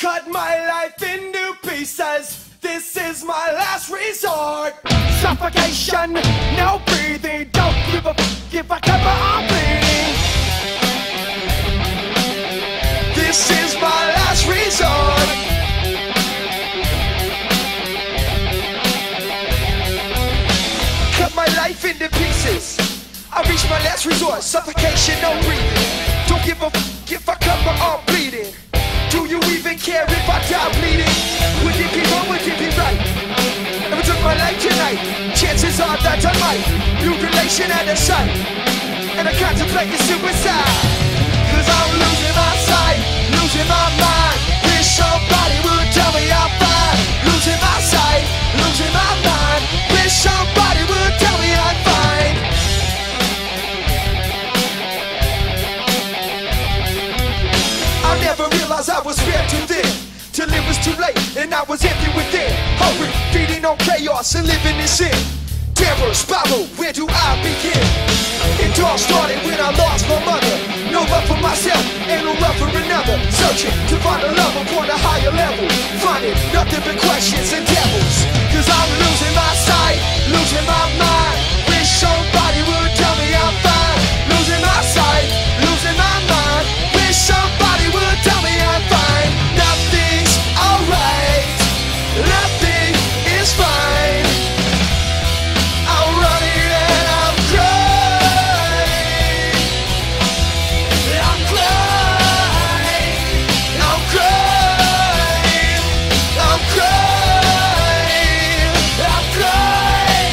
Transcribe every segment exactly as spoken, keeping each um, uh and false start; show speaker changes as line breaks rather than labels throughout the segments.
Cut my life into pieces. This is my last resort. Suffocation, no breathing. Don't give a f if I cover I'm bleeding. This is my last resort. Cut my life into pieces. I reach my last resort. Suffocation, no breathing. Don't give a f if I cover I'm bleeding. Do you even care if I die bleeding? Would it be wrong, would it be right? If I took my life tonight, chances are that I might. Mutilation at the sight, and I contemplate suicide. Cause I'm losing my sight, losing my mind. Wish somebody would tell me I'm fine. Losing my sight, losing my mind. Wish somebody would tell me I'm fine. I never realized I was spread too thin, till it was too late and I was empty within. Hungry, feeding on chaos and living in sin. Terror, spiral, where do I begin? It all started when I lost my mother. No love for myself and no love for another. Searching to find a love upon a higher level. Finding nothing but questions and devils. Cause I'm losing my sight, losing my mind. Wish somebody would tell me I'm fine. Losing my sight, losing my mind. Wish somebody would tell me I'm fine. Nothing's alright, nothing is fine. I'm running and I'm crying. I'm crying, I'm crying, I'm crying, I'm crying.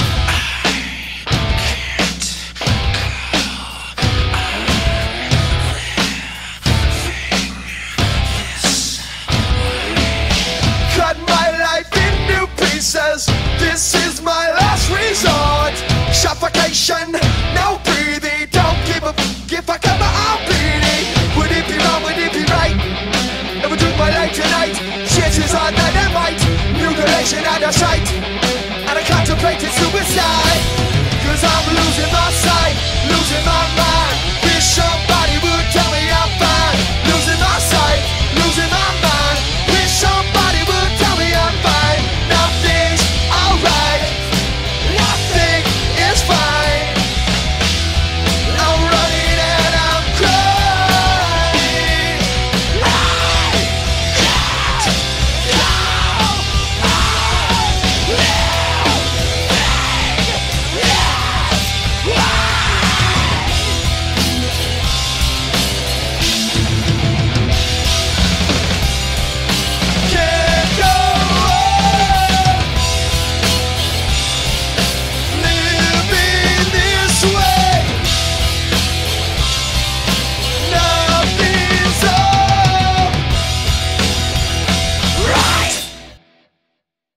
Cut my life into pieces. This is my last resort. Suffocation, no breathing. Don't give a f if I cover I'm bleeding. Would it be wrong, would it be right? If I took my life tonight, chances are that I might. Mutilation out of sight, and I contemplated suicide. Cause I'm losing my sight,